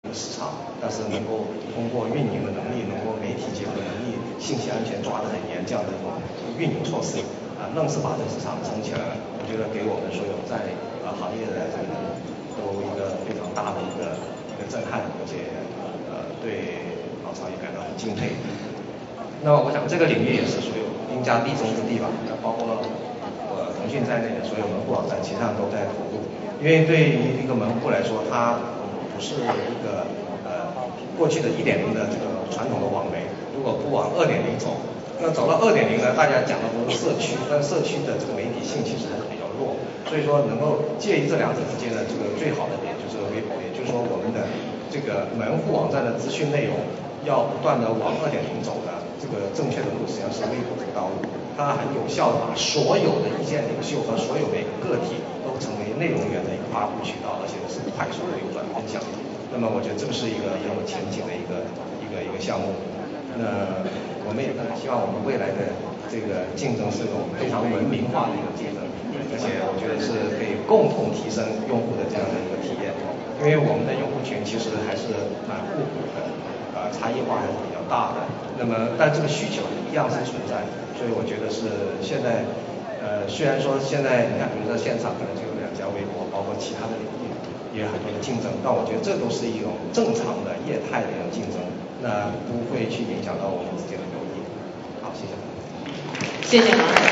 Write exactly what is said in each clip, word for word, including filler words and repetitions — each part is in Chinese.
市场，但是能够通过运营的能力，能够媒体结合能力，信息安全抓得很严，这样的一种运营措施，啊、呃，愣是把这个市场撑起来了。我觉得给我们所有在呃行业的这个都一个非常大的一个一个震撼，而且呃对老曹也感到很敬佩。那么我想这个领域也是所有兵家必争之地吧，那包括呃腾讯在内的所有门户网站，其实上都在投入，因为对于一个门户来说，它不是一个呃过去的一点零的这个传统的网媒，如果不往二点零走，那走到二点零呢，大家讲的都是社区，但社区的这个媒体性其实还是比较弱，所以说能够介于这两者之间的这个最好的点就是微博，也就是说我们的这个门户网站的资讯内容要不断的往二点零走的这个正确的路实际上是微博这个道路，它很有效的把所有的意见领袖和所有每个个体都成为内容源的一个发布渠道，而且是快速的流转分享。那么我觉得这个是一个很有前景的一个一个一个项目。那我们也希望我们未来的这个竞争是一种非常文明化的一个竞争，而且我觉得是可以共同提升用户的这样的一个体验，因为我们的用户群其实还是蛮互补的，呃，差异化还是比较大的。那么但这个需求一样是存在，所以我觉得是现在呃虽然说现在你看，比如说现场可能就有两家微博，包括其他的领域也有很多的竞争，但我觉得这都是一种正常的业态的一种竞争，那不会去影响到我们之间的友谊。好，谢谢。 谢谢马总。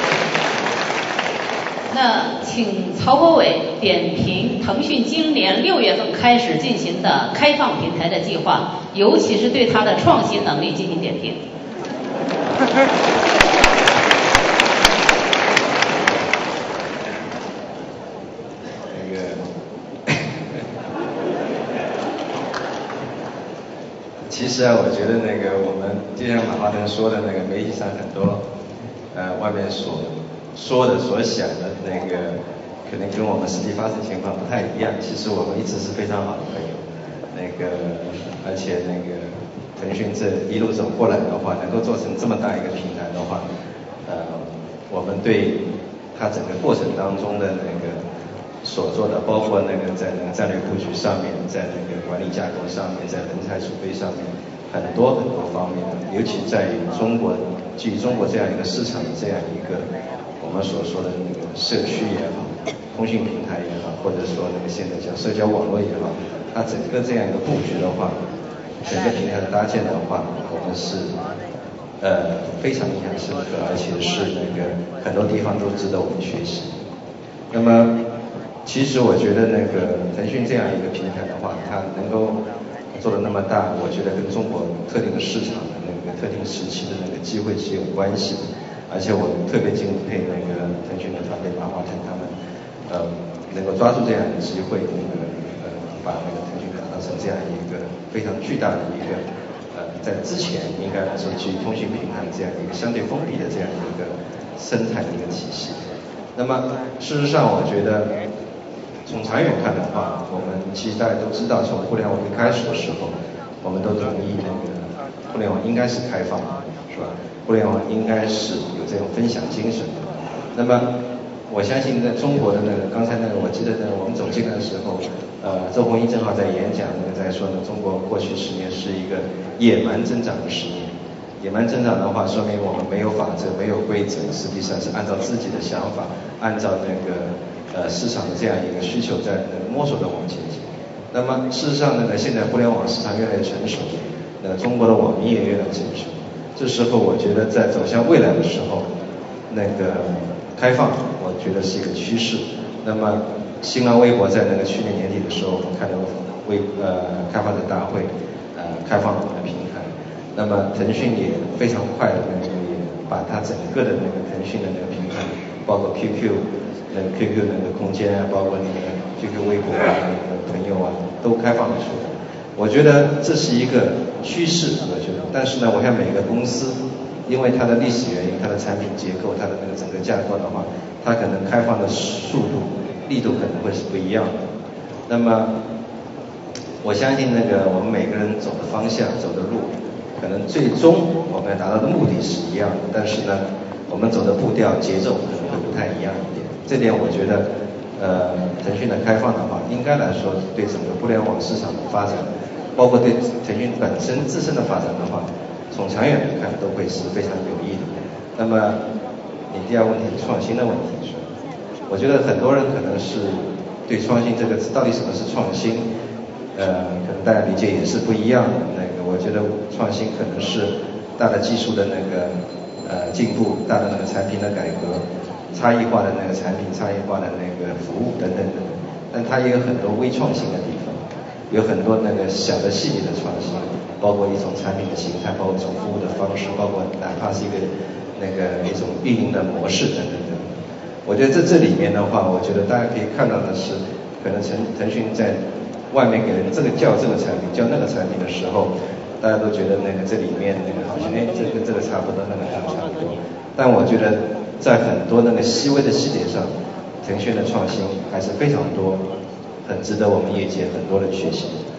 那请曹国伟点评腾讯今年六月份开始进行的开放平台的计划，尤其是对它的创新能力进行点评。 其实啊，我觉得那个我们就像马化腾说的那个，媒体上很多呃外面所说的所想的那个，可能跟我们实际发生情况不太一样。其实我们一直是非常好的朋友，那个而且那个腾讯这一路走过来的话，能够做成这么大一个平台的话，呃，我们对它整个过程当中的那个所做的，包括那个在那个战略布局上面，在那个管理架构上面，在人才储备上面，很多很多方面，尤其在于中国，基于中国这样一个市场的这样一个我们所说的那个社区也好，通讯平台也好，或者说那个现在叫社交网络也好，它整个这样一个布局的话，整个平台的搭建的话，我们是呃非常印象深刻，而且是那个很多地方都值得我们学习。那么其实我觉得那个腾讯这样一个平台的话，它能够做得那么大，我觉得跟中国特定的市场的那个特定时期的那个机会是有关系的。而且我特别敬佩那个腾讯的团队马化腾他们，呃，能够抓住这样的机会，那个呃把那个腾讯打造成这样一个非常巨大的一个呃，在之前应该来说基于通讯平台这样一个相对封闭的这样一个生态的一个体系。那么事实上，我觉得从长远看的话，我们其实大家都知道，从互联网一开始的时候，我们都同意那个互联网应该是开放的，是吧？互联网应该是有这种分享精神的。那么我相信在中国的那个刚才那个，我记得呢，我们走进来的时候，呃，周鸿祎正好在演讲，那个在说呢，中国过去十年是一个野蛮增长的十年。野蛮增长的话，说明我们没有法则，没有规则，实际上是按照自己的想法，按照那个呃市场的这样一个需求在那个摸索的往前进。那么事实上呢，现在互联网市场越来越成熟，那中国的网民也越来越成熟。这时候我觉得在走向未来的时候，那个开放，我觉得是一个趋势。那么新浪微博在那个去年年底的时候，我们看到微呃开发者大会，呃开放了我们的平台。那么腾讯也非常快的那个也把它整个的那个腾讯的那个平台，包括 Q Q 那个 Q Q 那个空间啊，包括那个 Q Q 微博啊，那个朋友啊，都开放了出来。我觉得这是一个趋势，我觉得。但是呢，我看每个公司，因为它的历史原因、它的产品结构、它的那个整个架构的话，它可能开放的速度、力度可能会是不一样的。那么我相信那个我们每个人走的方向、走的路，可能最终我们要达到的目的是一样的，但是呢，我们走的步调、节奏可能会不太一样一点。这点我觉得呃，腾讯的开放的话，应该来说对整个互联网市场的发展，包括对腾讯本身自身的发展的话，从长远来看都会是非常有益的。那么你第二个问题创新的问题是，我觉得很多人可能是对创新这个词到底什么是创新，呃，可能大家理解也是不一样的。那个我觉得创新可能是大的技术的那个呃进步，大的那个产品的改革，差异化的那个产品，差异化的那个服务等等等等。但它也有很多微创新的地方，有很多那个小的细节的创新，包括一种产品的形态，包括一种服务的方式，包括哪怕是一个那个一种运营的模式等等等等。我觉得在这里面的话，我觉得大家可以看到的是，可能腾腾讯在外面给人这个叫这个产品叫那个产品的时候，大家都觉得那个这里面那个好像哎这个这个差不多，那个那个差不多。但我觉得在很多那个细微的细节上，腾讯的创新还是非常多，很值得我们业界很多人学习。